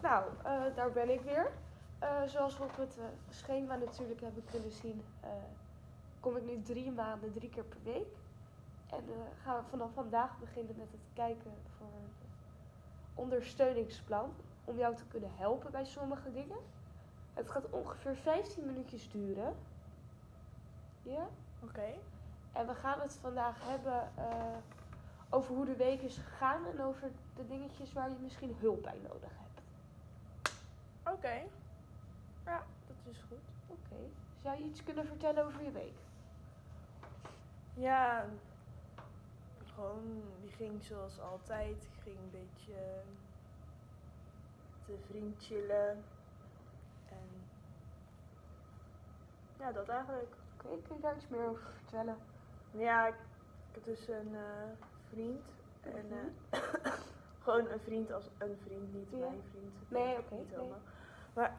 Nou, daar ben ik weer. Zoals we op het schema natuurlijk hebben kunnen zien, kom ik nu 3 maanden, 3 keer per week. En gaan we vanaf vandaag beginnen met het kijken voor een ondersteuningsplan. Om jou te kunnen helpen bij sommige dingen. Het gaat ongeveer 15 minuutjes duren. Ja? Oké. En we gaan het vandaag hebben over hoe de week is gegaan en over de dingetjes waar je misschien hulp bij nodig hebt. Oké. Ja, dat is goed. Oké. Zou je iets kunnen vertellen over je week? Ja, gewoon, die ging zoals altijd. Ik ging een beetje met een vriend chillen. En ja, dat eigenlijk. Oké, kun je daar iets meer over vertellen? Ja, ik heb dus een vriend. En gewoon een vriend als een vriend, niet Ja. mijn vriend. Nee, oké, Niet nee. helemaal. Maar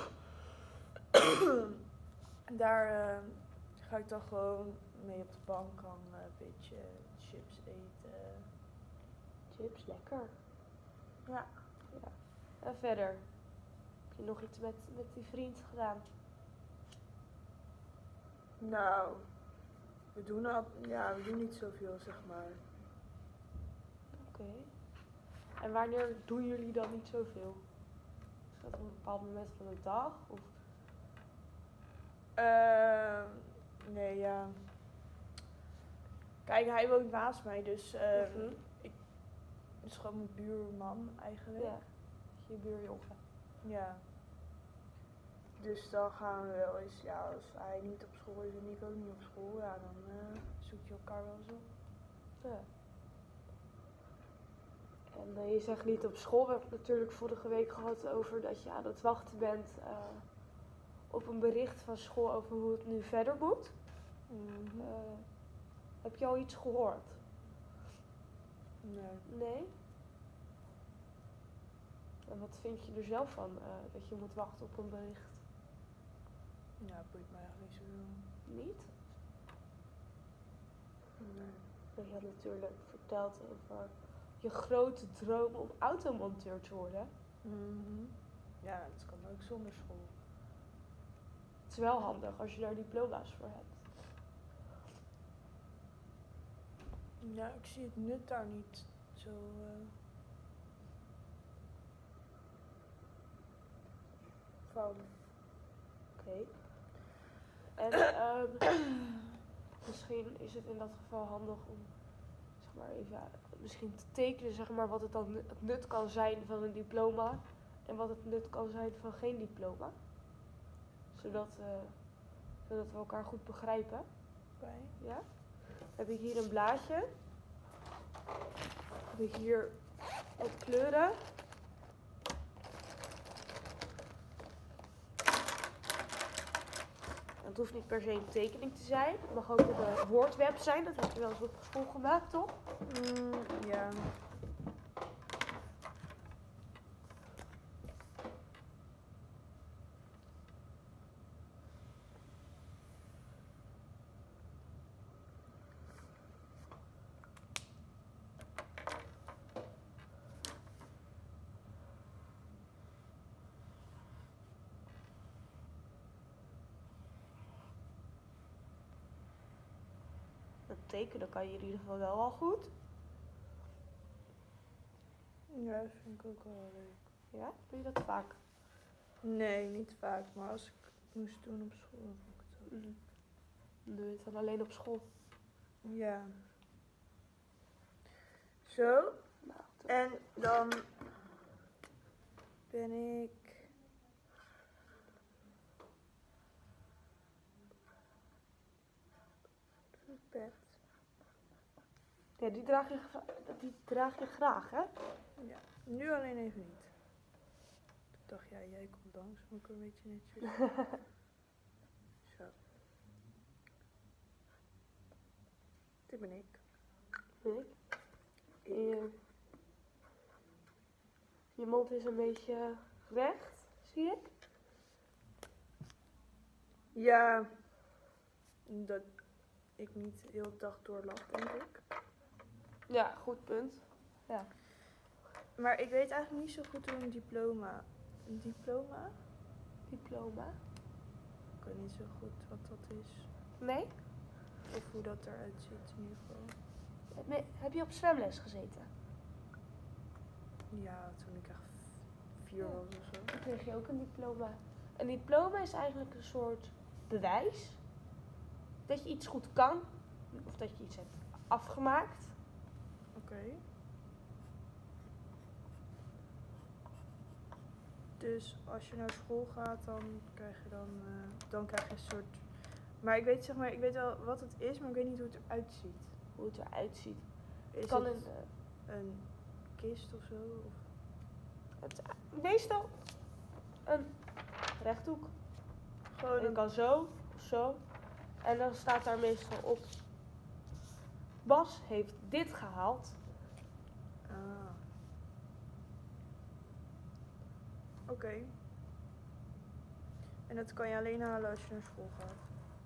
daar ga ik dan gewoon mee op de bank hangen, een beetje chips eten. Chips, lekker. Ja. Ja. En verder? Heb je nog iets met die vriend gedaan? Nou, we doen niet zoveel, zeg maar. Oké. En wanneer doen jullie dan niet zoveel? Is dat op een bepaald moment van de dag? Of? Nee, ja. Kijk, hij woont naast mij, dus Mhm. het is gewoon mijn buurman eigenlijk. Ja, je buurjongen. Ja. Dus dan gaan we wel eens, ja, als hij niet op school is en ik ook niet op school, ja, dan zoek je elkaar wel eens op. Ja. En je zegt niet op school. We hebben het natuurlijk vorige week gehad over dat je aan het wachten bent op een bericht van school over hoe het nu verder moet. Heb je al iets gehoord? Nee. Nee? En wat vind je er zelf van dat je moet wachten op een bericht? Ja, boeit me eigenlijk niet zoveel. Niet? Nee. Je had natuurlijk verteld over je grote droom om automonteur te worden. Ja, dat kan ook zonder school. Het is wel handig als je daar diploma's voor hebt. Ja, ik zie het nut daar niet zo. Van. Oké. En misschien is het in dat geval handig om zeg maar even misschien te tekenen zeg maar, wat het dan het nut kan zijn van een diploma en wat het nut kan zijn van geen diploma. Zodat we elkaar goed begrijpen. Oké. Ja? Heb ik hier een blaadje. Heb ik hier wat kleuren. Het hoeft niet per se een tekening te zijn. Het mag ook een woordweb zijn. Dat heb je wel eens op school gemaakt, toch? Ja. Dat tekenen kan je in ieder geval wel al goed. Ja, dat vind ik ook wel leuk. Ja? Doe je dat vaak? Nee, niet vaak, maar als ik het moest doen op school, dan vond ik het ook leuk. Dan doe je het dan alleen op school. Ja. Zo. Nou, En dan ben ik. Pet. ja, die draag je graag, hè? Ja, nu alleen even niet. Ik dacht, ja, jij komt langs, moet ik een beetje netjes. Zo. Dit ben ik. Nee. Je mond is een beetje recht, zie ik. Ja, dat ik niet de hele dag door lach, denk ik. Ja, goed punt. Ja. Maar ik weet eigenlijk niet zo goed hoe een diploma Een diploma? Diploma? Ik weet niet zo goed wat dat is. Nee? Of hoe dat eruit ziet in ieder geval. Heb je op zwemles gezeten? Ja, toen ik echt 4 Ja. was of zo. Dan kreeg je ook een diploma. Een diploma is eigenlijk een soort bewijs dat je iets goed kan. Of dat je iets hebt afgemaakt. Oké. Dus als je naar school gaat, dan krijg je dan krijg je een soort. Maar ik weet zeg maar, ik weet wel wat het is, maar ik weet niet hoe het eruit ziet. Hoe het eruit ziet. Is Kan het een, een kist of zo? Of? meestal een rechthoek. Gewoon Het kan zo of zo. En dan staat daar meestal op. Bas heeft dit gehaald. Ah. Oké. En dat kan je alleen halen als je naar school gaat.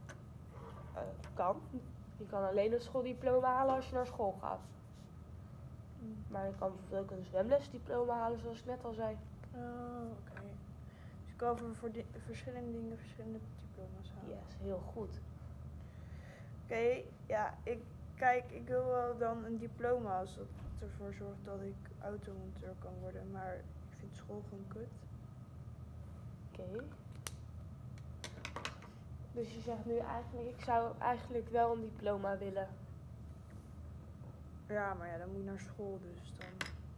Kan. Je kan alleen een schooldiploma halen als je naar school gaat. Maar je kan bijvoorbeeld ook een zwemlesdiploma halen, zoals ik net al zei. Oh, oké. Dus je kan voor verschillende dingen verschillende diploma's halen. Yes, heel goed. Oké, ja, ik wil wel dan een diploma als dat ervoor zorgt dat ik automonteur kan worden, maar ik vind school gewoon kut. Oké. Dus je zegt nu eigenlijk, ik zou eigenlijk wel een diploma willen. Ja, maar ja, dan moet je naar school, dus dan.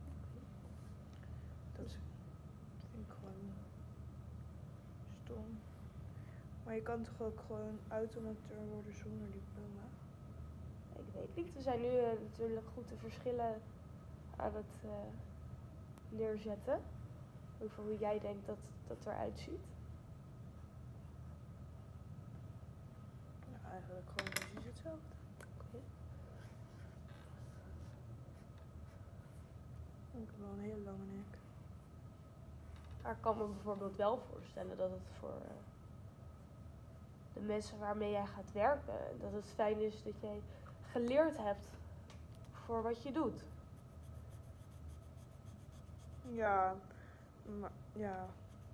Dat vind ik gewoon stom. Maar je kan toch ook gewoon automonteur worden zonder diploma? Ik weet niet, we zijn nu natuurlijk goed de verschillen aan het neerzetten. Over hoe jij denkt dat dat eruit ziet. Ja, eigenlijk gewoon precies hetzelfde. Oké. Ik heb wel een hele lange nek. Maar ik kan me bijvoorbeeld wel voorstellen dat het voor de mensen waarmee jij gaat werken, dat het fijn is dat jij geleerd hebt voor wat je doet. Ja, maar ja.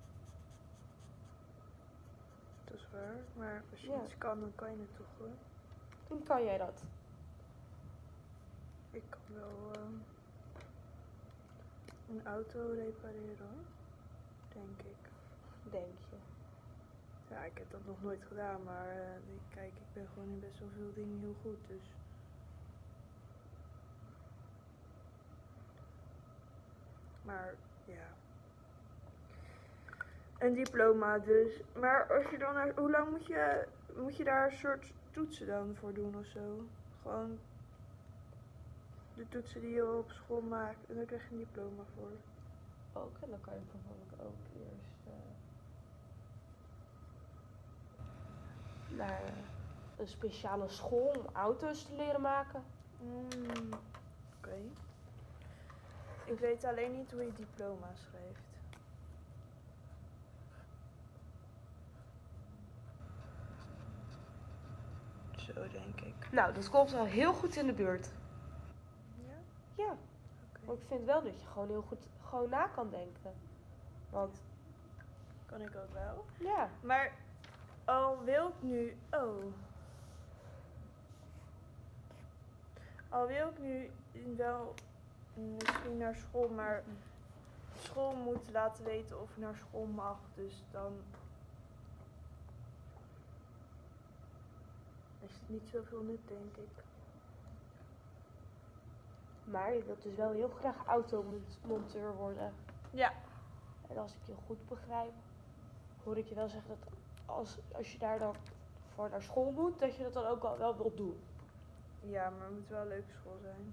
Dat is waar. Maar als je Ja. iets kan, dan kan je het toch gewoon. Hoe kan jij dat? Ik kan wel een auto repareren hoor. Denk ik. Denk je? Ja, ik heb dat nog nooit gedaan, maar kijk, ik ben gewoon in best wel veel dingen heel goed, dus. Maar ja. Een diploma dus. Maar als je dan hoe lang moet je daar een soort toetsen dan voor doen of zo? Gewoon de toetsen die je op school maakt en dan krijg je een diploma voor. Ook. En dan kan je bijvoorbeeld ook eerst naar een speciale school om auto's te leren maken. Oké. Ik weet alleen niet hoe je diploma schrijft. Zo denk ik. Nou, dat komt wel heel goed in de buurt. Ja? Ja. Oké. Maar ik vind wel dat je gewoon heel goed gewoon na kan denken. Want Kan ik ook wel. ja, Maar al wil ik nu. Oh. Al wil ik nu wel misschien naar school, maar school moet laten weten of ik naar school mag. Dus dan is het niet zoveel nut, denk ik. maar je wilt dus wel heel graag automonteur worden. Ja. En als ik je goed begrijp, hoor ik je wel zeggen dat als je daar dan voor naar school moet, dat je dat dan ook wel wilt doen. Ja, maar het moet wel een leuke school zijn.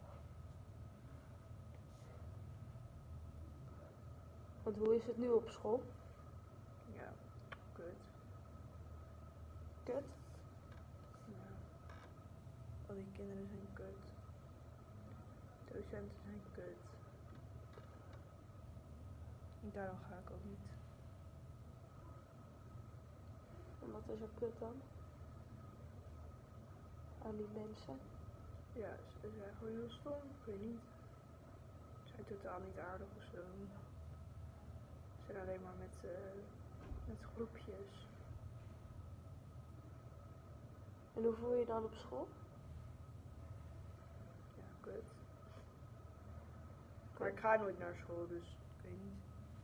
Want hoe is het nu op school? Ja, kut. Kut? Ja. Al die kinderen zijn kut. Docenten zijn kut. En daarom ga ik ook niet. En wat is er kut dan? Aan die mensen? Ja, ze zijn gewoon heel stom. Ik weet niet. Ze zijn totaal niet aardig of zo. zijn alleen maar met groepjes. En hoe voel je je dan op school? Ja, kut. Maar ik ga nooit naar school, dus ik weet niet.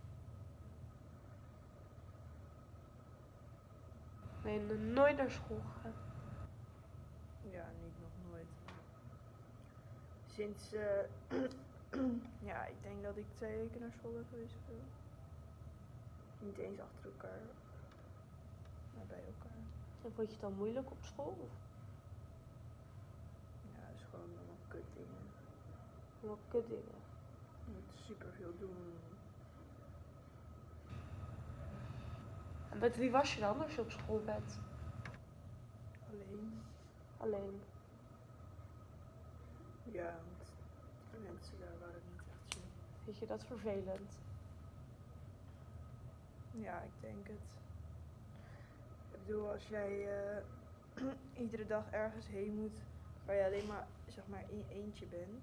Ben je nog nooit naar school gegaan? Ja, niet nog nooit. Sinds, ja, ik denk dat ik 2 weken naar school ben geweest of zo. Niet eens achter elkaar, maar bij elkaar. En vond je het dan moeilijk op school? Of Ja, het is gewoon allemaal kut dingen. wat kutdingen? Je moet super veel doen. En met wie was je dan als je op school bent? Alleen. Alleen. Ja, want de mensen daar waren niet echt chill. Vind je dat vervelend? Ja, ik denk het. Ik bedoel, als jij iedere dag ergens heen moet waar je alleen maar, zeg maar, in je eentje bent.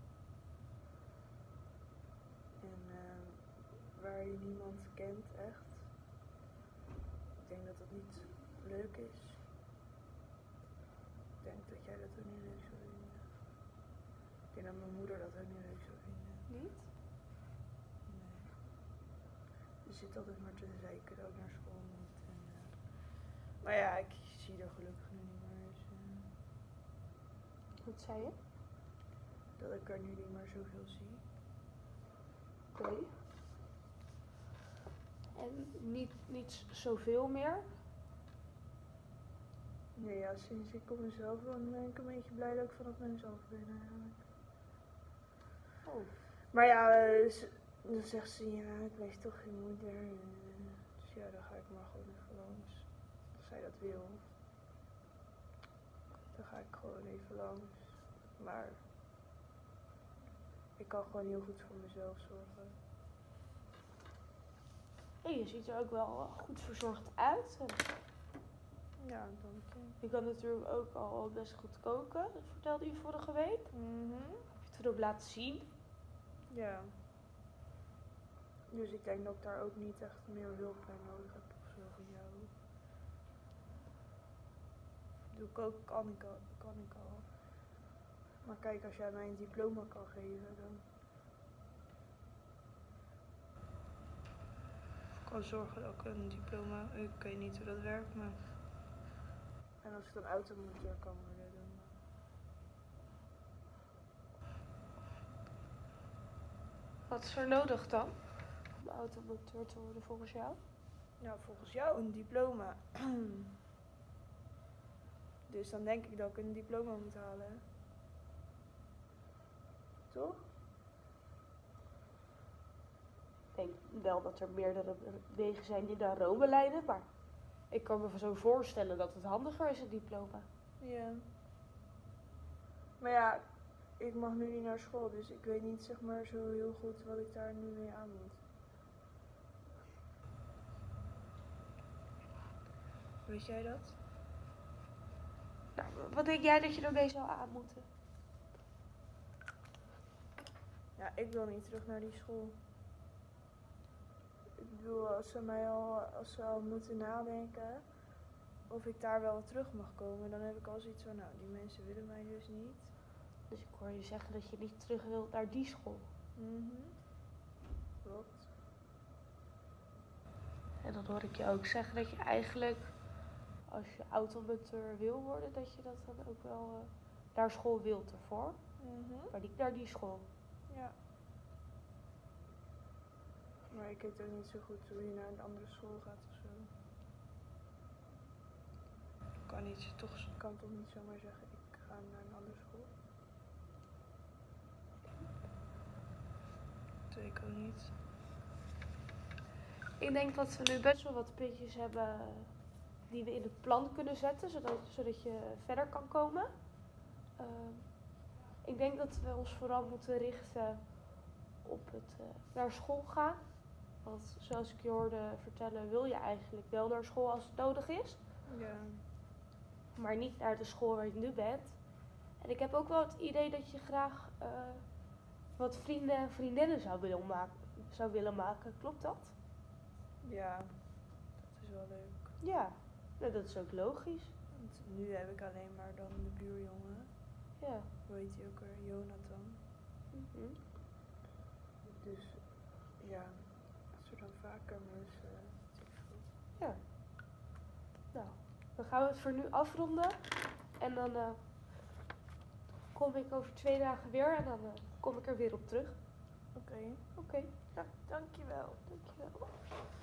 En waar je niemand kent echt. Ik denk dat dat niet leuk is. Ik denk dat jij dat ook niet leuk zou vinden. Ik denk dat mijn moeder dat ook niet leuk zou vinden. Niet? Nee. Je zit altijd maar te zeiken dat ik naar school moet. En, maar ja, ik zie er gelukkig nu niet meer. Dus, Wat zei je? dat ik er nu niet meer zoveel zie. Oké. En niet zoveel meer? Nee, ja, sinds ik op mezelf woon ben ik een beetje blij dat ik vanaf mezelf ben eigenlijk. Oh. Maar ja, dan zegt ze, ja, ik wees toch geen moeder. Dus ja, dan ga ik maar gewoon even langs. Als zij dat wil. Dan ga ik gewoon even langs. Maar ik kan gewoon heel goed voor mezelf zorgen. En je ziet er ook wel goed verzorgd uit. En Ja, dank je. je kan natuurlijk ook al best goed koken. Dat vertelde je vorige week. Heb je het ook laten zien? Ja. Dus ik denk dat ik daar ook niet echt meer hulp bij nodig heb of zo van jou. Doe ik ook, kan ik al. Maar kijk, als jij mij een diploma kan geven, dan ik kan zorgen dat ik een diploma, ik weet niet hoe dat werkt, maar en als ik dan automonteur kan worden, dan Wat is er nodig dan? Om automonteur te worden volgens jou? ja, volgens jou een diploma. Dus dan denk ik dat ik een diploma moet halen. Toch? Ik denk wel dat er meerdere wegen zijn die naar Rome leiden, maar ik kan me zo voorstellen dat het handiger is, een diploma. Ja. Maar ja, ik mag nu niet naar school, dus ik weet niet zeg maar zo heel goed wat ik daar nu mee aan moet. Weet jij dat? Nou, wat denk jij dat je ermee zou aan moeten? Ja, ik wil niet terug naar die school. Ik bedoel, als ze al moeten nadenken of ik daar wel terug mag komen, dan heb ik al zoiets van, nou, die mensen willen mij dus niet. Dus ik hoor je zeggen dat je niet terug wilt naar die school. Klopt. En dan hoor ik je ook zeggen dat je eigenlijk, als je automonteur wil worden, dat je dat dan ook wel naar school wilt ervoor. Maar niet naar die school. Ja. Maar ik weet ook niet zo goed hoe je naar een andere school gaat of zo. Ik kan toch niet zomaar zeggen, ik ga naar een andere school. Dat weet ik ook niet. Ik denk dat we nu best wel wat puntjes hebben die we in het plan kunnen zetten, zodat je verder kan komen. Ik denk dat we ons vooral moeten richten op het naar school gaan. Want zoals ik je hoorde vertellen, wil je eigenlijk wel naar school als het nodig is. Ja. Maar niet naar de school waar je nu bent. En ik heb ook wel het idee dat je graag wat vrienden en vriendinnen zou willen maken. Klopt dat? Ja, dat is wel leuk. Ja, nou, dat is ook logisch. Want nu heb ik alleen maar dan de buurjongen. Ja. Hoe heet die ook weer? Jonathan. Mhm. Dus ja, als we dan vaker mensen... Ja. Nou, dan gaan we het voor nu afronden. En dan kom ik over 2 dagen weer en dan kom ik er weer op terug. Oké, Oké, ja, dankjewel. dankjewel.